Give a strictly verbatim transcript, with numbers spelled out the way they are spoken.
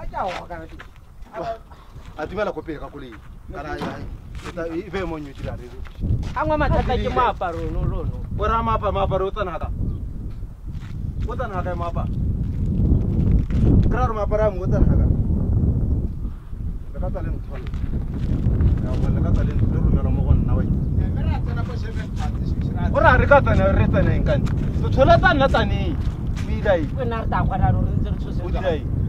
tla go ka di a dumela go pega koleng kana eta e be mo nyu dira re a ngwa mathata ke moaparo no lono o ra mapa mapa o tsana ka o tsana ka mapa kra mapa ra mo tsana ka le ka tsa le nthola ya go le ka tsa le le romela mo go nna wa me ra tsena go shebe phate shira o ra re ka tsana re tsena eng kane se thola tsa nna tsane mi dai o na ta kwara ro ntse re tshose o dai